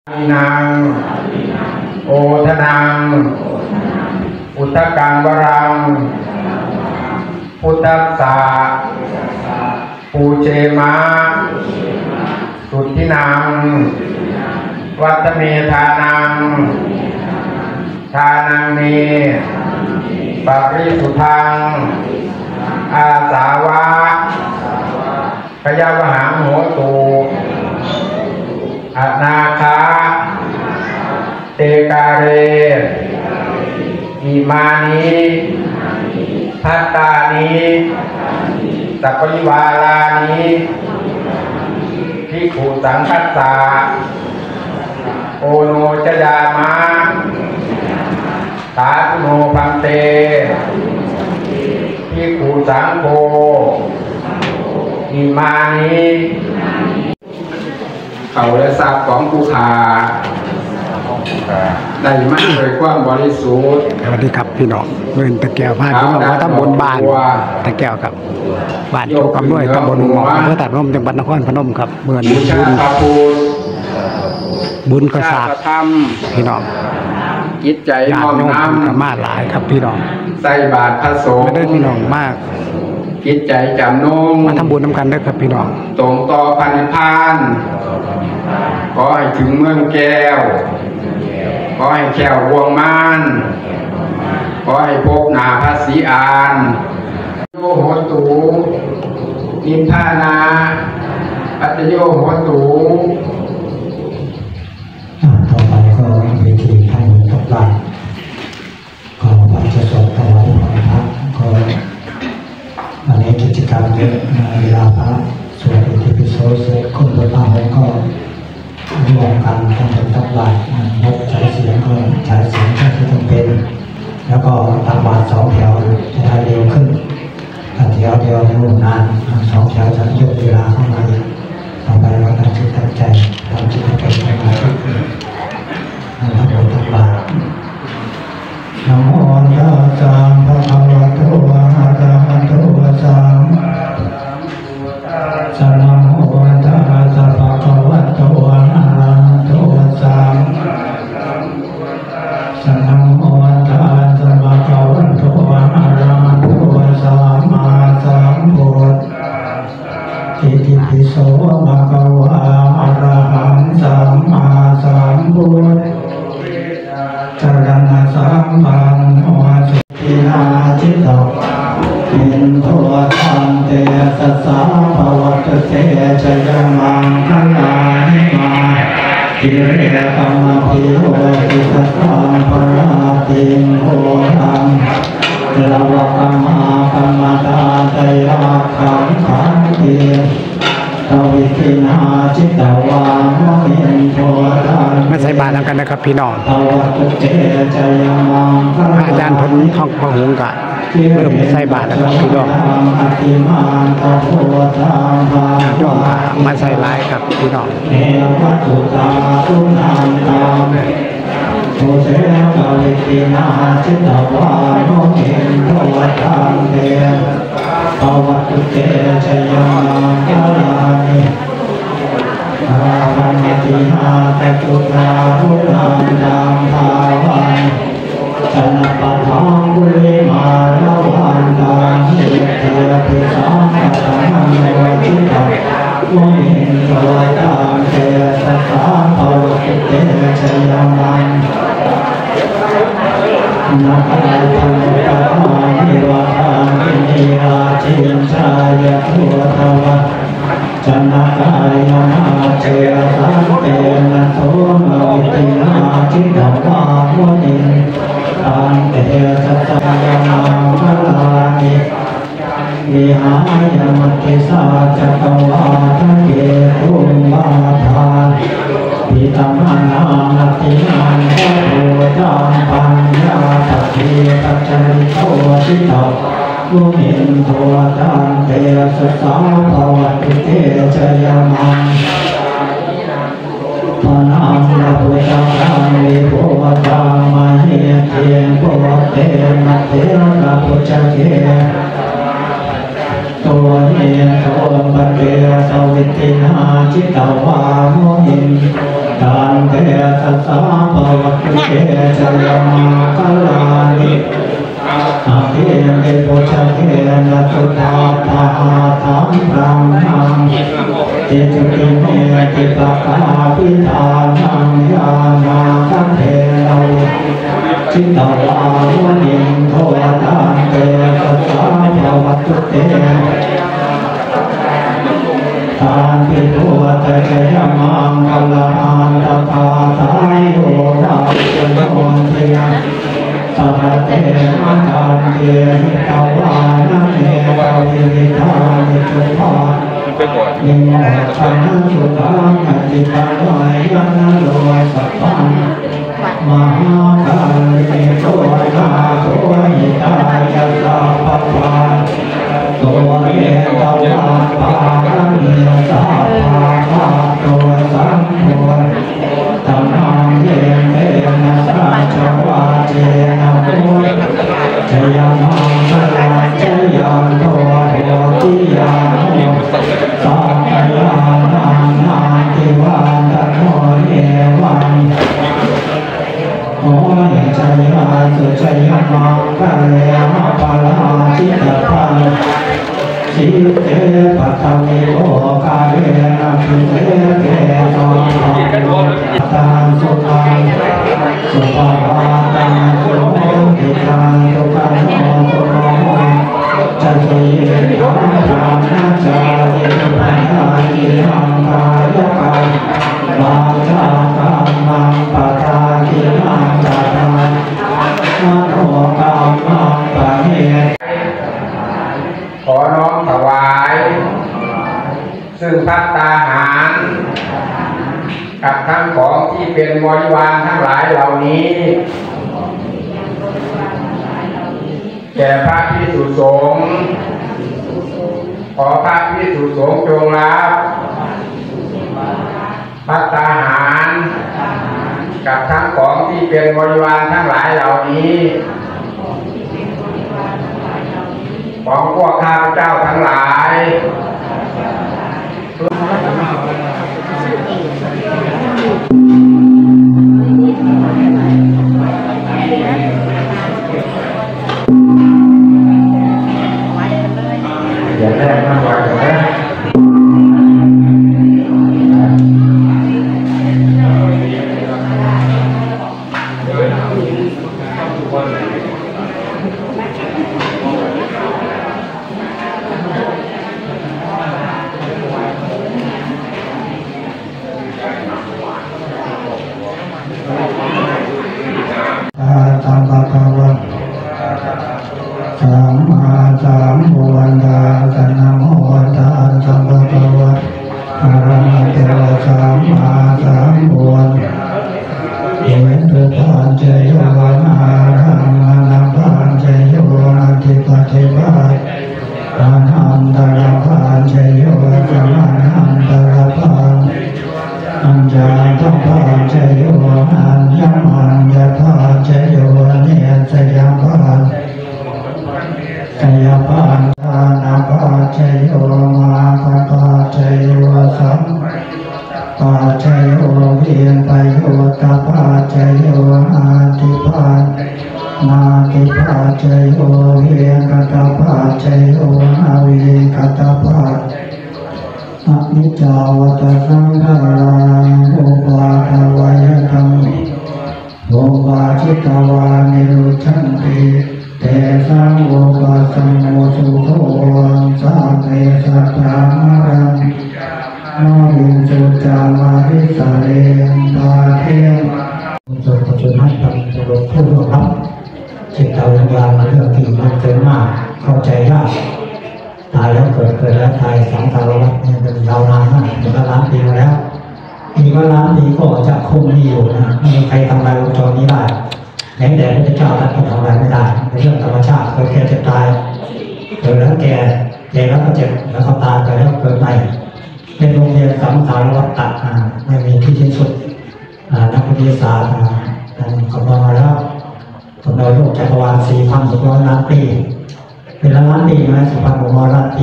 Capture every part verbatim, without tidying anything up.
อินังโอทนังอุทกังวรังพุทธัสสะปูเชมะสุทธินังวัตเมธานังทานังเมปริสุทธังอาสาวะพยาวหังโหตุอนาคาเตกาเรอิมานิทัตตานิสัพพิวาลานิภิกขุสังคัสสะโอโนจยามะสาธุโนภัมเตภิกขุสังโฆอิมานิเขาและทรัพย์ของผู้ขาได้มาโดยความบริสุทธิ์สวัสดีครับพี่น้องเมืองตะแก้วพาพี่น้องมาตำบลบ้านตะแก้วครับบ้านโคกำนวยตำบลหมออำเภอตาดร่มจังหวัดนครพนมครับเมืองบุญบุญกระสาพี่น้องจิตใจน้อมน้ำธรรมาหลายครับพี่น้องใส่บาตรพระสงฆ์ไม่ได้พี่น้องมากจิตใจจำนงมาทำบุญนำกันได้ครับพี่น้องตรงต่อพันพานขอให้ถึงเมืองแก้วขอให้แก้ววงมานขอให้พบหน้าพระศรีอานโยโหตูนิพพานาปัจโยโหตูต่อไปก็เวทีท่านตกหลักขอพระจะสวดถวายของพระก็วันนี้กิจกรรมเยอะเวลาพระสวดอิติปิโสเสร็จคนบนบ้านก็รวมกันทำเป็นตักบาตรงดใช้เสียงก็ใช้เสียงแค่ที่จำเป็นแล้วก็ตักบาตรสองแถวจะได้เร็วขึ้นถ้าแถวเดียวเร็วนานสองแถวจะยืดเวลาเข้ามาต่อไปเราตั้งจิตตั้งใจทำจิตเป็นสมาธินะครับผมตักบาตรนะโมตัสสะภะคะวะโตอะระหะโตสัมมาสัมพุทธัสสะภะคะวะโตอะระหะโตสัมมาสัมพุทธัสสะภะคะวะโตอะระหะโตสัมมาสัมพุทธัสสะอิติปิโสภะคะวะอะระหังสัมมาสัมพุทธัสสะจรณะสัมปันโนสุขินาจิตตเป็นโทธังเตสัสสะภวัตเตชยมังคลานิมาทิเรกัมมะพิโรติสัสสังปราติงโหตังลาวะกัมมากัมมตาตยาขังขันติตวิทินาจิตตวามุนิโทตังไม่ใส่บาตรกันนะครับพี่น้องอาจารย์พลทองพหุงกะเริ่มใส่บาตรนะครับพี่น้องยอมมาใส่ลายครับพี่น้องโมเสสกาลิกินาจิตตวานุหินโทตังเตภวัตุเตชยมังคลานิอาคันติหาตตุตาภูตังดังภาวันชนะปัทองบุริมาลาวันดังหิเทพิสังขตังโนจิตตมุนิโทตังเตสัสสะภวัตุเตชยมังนักขันธ์ตานิวาทานิราชินชายะทุทวะจันนากายนาเจสันเตนะโสมวิตินาจิตตวามุนิตันเตสัสสะยามังคลานิวิหายมัตติสาจักวาทะเกตุมบาทาปิตัมมานานัตตินันโทจามปัญญาตติปัจจริโตจิตตมุนิโทตังเตสัสสะภวัตุเตชยมังปนังละพุทธังวิโภตังมเหเทียนโพเตนะเทระพุจเกตัวเนียโทปเกสวิตินาจิตตวามุนิตังเตสสะภะวะตุเตชยมาคัลลานิอาเทเมโพชะเทนะสุตาตาธัมรังนังเตจุติเมติปะกาปิทานังยานาคัมเทนะจิตตวาวุนิงโทตังเตสัสสะภะวะตุเตทานปิโตตะเจยมังคัลลานตปาทายโยนาจุนโนเทสัพพะเตมะทันเตหิตาวานะเมวะวิริธานิจุปานิโมชันสุตังอติปังวายยันโลสัพพังมหาการเมโตนาโตหิตายะสัพพะปาโตเยตวาปาเนสัพพะปาโตสัมโพตัมมังเยเมนะสัจวาเจนะโตชยมังคลาชยันโตโหติยาโนสัพพะยานังนาติวันตโนเยวันโอ้ยชัยยาสุชัยมังคเลมะปะลาจิตตะพังสิเตปัตตามิโอคาเรนะพิเตเกตองตังสุตังสุปาตังสุโมติตังสุขังโนสุโมจันโตเยธัมมังนาจาเยปัญญาเยมังกายกังวาจากัมมังปะทาทิมังปะทามโนกัมมังปะเนขอน้อมถวายซึ่งภัตตาหารกับทั้งของที่เป็นบริวารทั้งหลายเหล่านี้แก่พระภิกษุสงฆ์ขอพระภิกษุสงฆ์จงรับภัตตาหารกับทั้งของที่เป็นบริวารทั้งหลายเหล่านี้ของพวกข้าพเจ้าทั้งหลายอย่าแรกมากกว่านะ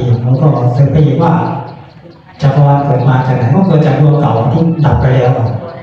จักรวาลเกิดมาจากไหนก็เกิดจากดวงเก่าที่ดับไปแล้ว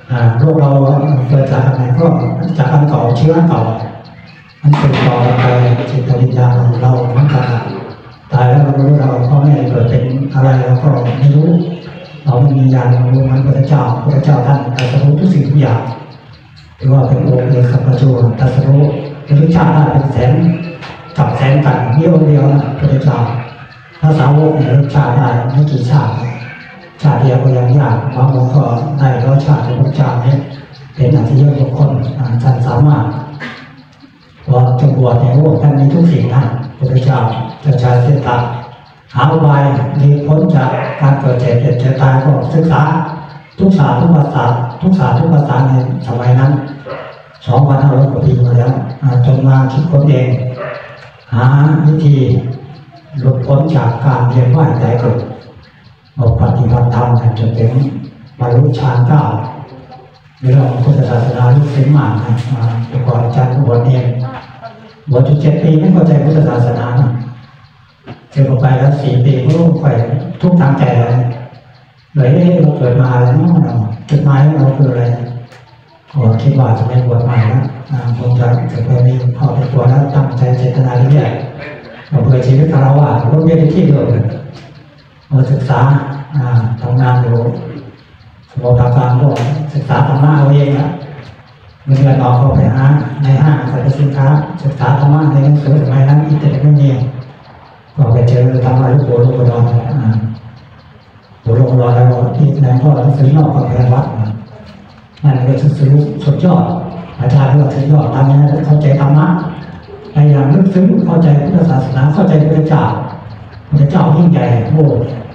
โรคเราเกิดจากอะไรก็จากอันเก่าเชื้ออันเก่ามันติดต่อไปจิตวิญญาณเราเหมือนกันตายแล้วเราไม่รู้เราพ่อแม่เกิดเป็นอะไรเราก็ไม่รู้เราไม่มีญาณเรารู้มันพระเจ้าพระเจ้าท่านตรัสรู้ทุกสิ่งทุกอย่างถือว่าเป็นองค์เอกสัพพจุตรัสรู้ทุกชาติได้เป็นแสนกับแสนกันเดียวเดียวนะพระเจ้าถ้าสาวกเนี่ยชาติได้ไม่กี่ชาติชาติเดียวก็ยังยากบางองค์ก็ได้ร้อยชาติพระเจ้าเนี่ยเป็นอธิยศบุคคลท่านสามารถว่าจะบวชในโลกท่านมีทุกสิ่งนะพระเจ้าจะใช้เส้นทางหาอุบายมีพ้นจากการเกิดเจ็บเจ็บเจ็บตายก็ศึกษาทุกศาสตร์ทุกภาษาทุกศาสตร์ทุกภาษาในสมัยนั้นสองพันห้าร้อยกว่าปีมาแล้วจนมาคิดค้นเองหาวิธีหลุดพ้นจากการเรียนว่ายใจเกิดปฏิบัติธรรมจนถึงบรรลุฌานเก้าในเรื่องพุทธศาสนาลุกขึ้นมาแต่ก่อนอาจารย์บวชเองบวชเจ็ดปีไม่เข้าใจพุทธศาสนาเจอไปแล้วสี่ปีก็รู้ไปทุกทางใจเลยเลยเราเกิดมาแล้วเนาะจุดหมายเราคืออะไรก็คิดว่าจะไม่บวชใหม่แล้วผมจะจะไปมีพอไปบวชแล้วตั้งใจเจตนาที่ใหญ่เราเพื่อชีวิตเราอ่ะเราเรียนที่เดิมเราศึกษาทำงานอยู่สมุทรปราการก็ศึกษาธรรมะเอาเองนะเงินเดือนออกก็ไปหาในห้างสรรพสินค้าศึกษาธรรมะในหนังสือสมัยนั้นอินเทอร์เน็ตไม่มีก็ไปเจอธรรมะลูกโป่งลูกดอนตัวลงรอแล้วที่ในพ่อหนังสือนอกกับแพรวัดนั่นเป็นสุดสุดยอดอาจารย์ก็สุดยอดทำให้เข้าใจธรรมะพยายามลึกซึ้งเข้าใจพุทธศาสนาเข้าใจพระเจ้าพระเจ้ายิ่งใหญ่โอ้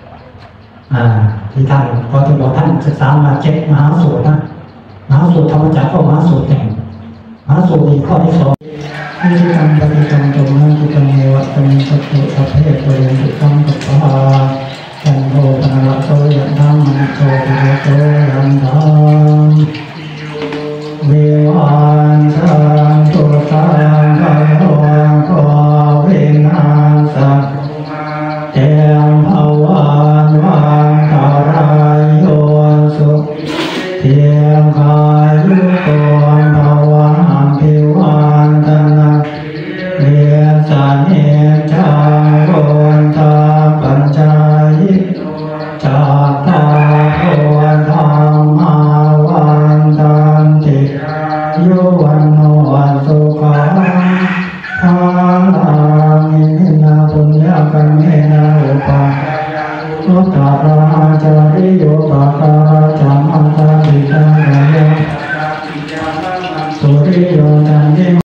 ที่ท่านพอที่บอกท่านศึกษามาเจ็ดมหาสูตรนะมหาสูตรธรรมจักรก็มหาสูตรแต่งมหาสูตรอีกข้อที่สองวิธีการปฏิกรรมตรงนั้นที่ทำในวัดเป็นสัพพุสัพเพตุเรนตุกัมปัปปะจันโทปนละโตยันธัมมโตปิโตยันธัมวิวันสันตุสังฆะโตโกวินาศเตมภวันวันตารายโยสุเทียมกายยุโกนภวันภิวันตนะเรียนสานเอจังโกนตาปัญจายจากตาโกนธรรมาวันตันติยุวันโนสุขังภาลังอิมินาปุญญกัมเมนะอุปานุตตราจาริโยปะการะจัมมัตติตังยะสุริโยจันติ